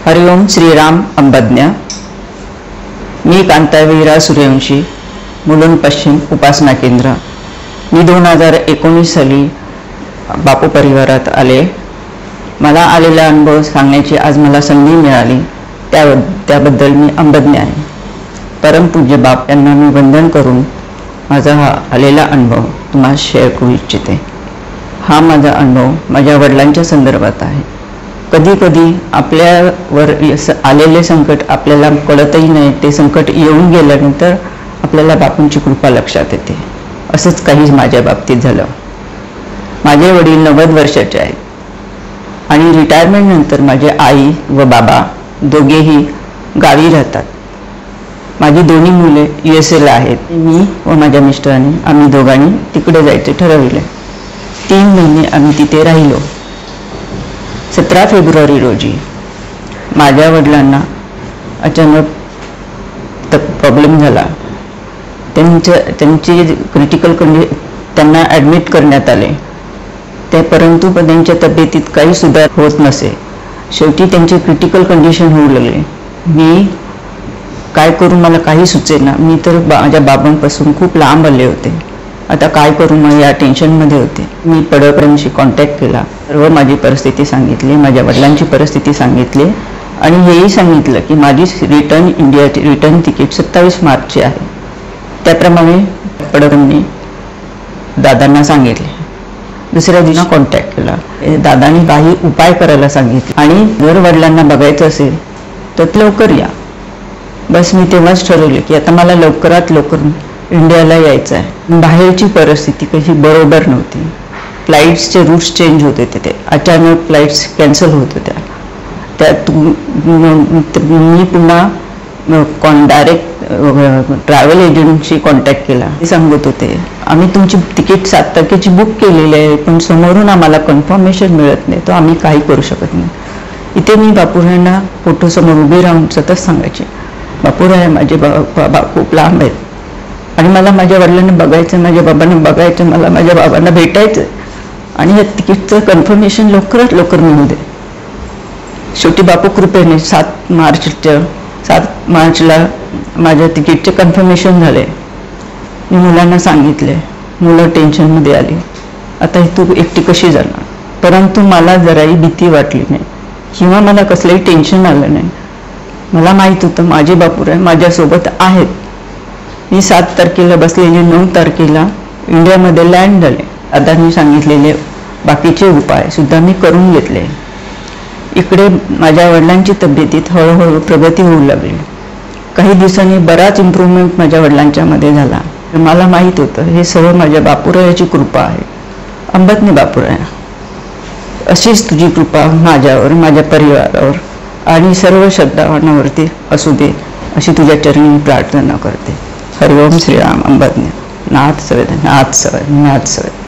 हरिओम श्रीराम अंबज्ञ। मी कांतावीरा सूर्यवंशी, मुलुंड पश्चिम उपासना केंद्र। मी 2019 साली बापू परिवारात आले। मला आलेला अनुभव सांगण्याची आज मला संधी मिळाली, त्याबद्दल मी अंबज्ञ आहे। परमपूज्य बाप यांना मी वंदन करून माझा हा आलेला अनुभव तुम्हाला शेअर करू इच्छिते। हा माझा अनुभव माझ्या वडिलांच्या संदर्भात आहे। कधी कधी आपल्यावर आलेले संकट आपल्याला कळतही नाही, ते संकट येऊन गेल्यानंतर आपल्याला बापूंची कृपा लक्षात येते। असंच काही माझ्या बाबतीत झालं। माझे वडील 90 वर्षाचे आहेत आणि रिटायरमेंट नंतर माझे आई व बाबा दोघेही गावी राहतात। माझी दोन्ही मुले USA आहेत। मी व माझ्या मिस्टरांनी आम्ही दोघांनी तिकडे जायचे ठरवले। 3 महिने आम्ही तिथे राहिलो। 17 फेब्रुवारी रोजी माझ्या वडिलांना अचानक प्रॉब्लेम झाला। त्यांची क्रिटिकल त्यांना ॲडमिट करण्यात आले, परंतु त्यांच्या तब्येतीत काही सुधार होत नसे। शेवटी त्यांची क्रिटिकल कंडिशन होऊ लागली। मी काय करू मला काही सुचेना। मी तर माझ्या बाबांपासून खूप लांब आले होते। आता काय करू, मग या टेन्शनमध्ये होते। मी पडोळकरांशी कॉन्टॅक्ट केला, सर्व माझी परिस्थिती सांगितली, माझ्या वडिलांची परिस्थिती सांगितली आणि हेही सांगितलं की माझी इंडियाची रिटर्न तिकीट 27 मार्चची आहे। त्याप्रमाणे पडोळकरांनी दादांना सांगितले। दुसऱ्या दिवशी कॉन्टॅक्ट केला, दादांनी काही उपाय करायला सांगितले आणि जर वडिलांना बघायचं असेल तर लवकर या। बस मी तेव्हाच ठरवले की आता मला लवकरात लवकर इंडियाला यायचं आहे। बाहेरची परिस्थिती कशी बरोबर नव्हती। फ्लाईट्सचे रूट्स चेंज होते, तिथे अचानक फ्लाईट्स कॅन्सल होत होत्या। त्यात मी पुन्हा डायरेक्ट ट्रॅव्हल एजंटशी कॉन्टॅक्ट केला। ते सांगत होते आम्ही तुमची तिकीट 7 तारखेची बुक केलेली आहे, पण समोरून आम्हाला कन्फर्मेशन मिळत नाही, तर आम्ही काही करू शकत नाही। इथे मी बापूरायांना फोटोसमोर उभे राहून सतत सांगायचे, बापूराय माझे बाबा खूप लांब आहेत आणि मला माझ्या वडिलांना बघायचं, माझ्या बाबांना बघायचं, मला माझ्या बाबांना भेटायचं आणि या तिकीटचं कन्फर्मेशन लवकरात लवकर मिळू दे। शेवटी बापू कृपेने 7 मार्चला माझ्या तिकीटचे कन्फर्मेशन झाले। मी मुलांना सांगितले, मुलं टेन्शनमध्ये आली, आता तू एकटी कशी जाणार। परंतु मला जराही भीती वाटली नाही किंवा मला कसलंही टेन्शन आलं नाही। मला माहीत होतं माझे बापूराय माझ्यासोबत आहेत। मी 7 तारखेला बसलेली 9 तारखेला इंडियामध्ये लँड झाले। दादांनी सांगितलेले बाकीचे उपाय सुद्धा मी करून घेतले। इकडे माझ्या वडिलांची तब्येतीत हळूहळू प्रगती होऊ लागली। काही दिवसांनी बराच इम्प्रूव्हमेंट माझ्या वडिलांच्या मध्ये झाला। मला माहीत होतं हे सर्व माझ्या बापूरायाची कृपा आहे। अंबज्ञ बापूराया, अशीच तुझी कृपा माझ्यावर, माझ्या परिवारावर आणि सर्व श्रद्धावानावरती असू दे, अशी तुझ्या चरणी प्रार्थना करते। हरिओम श्रीराम अंबज्ञ। नाथ सवेद, नाथ सवेद, नाथ सवेद।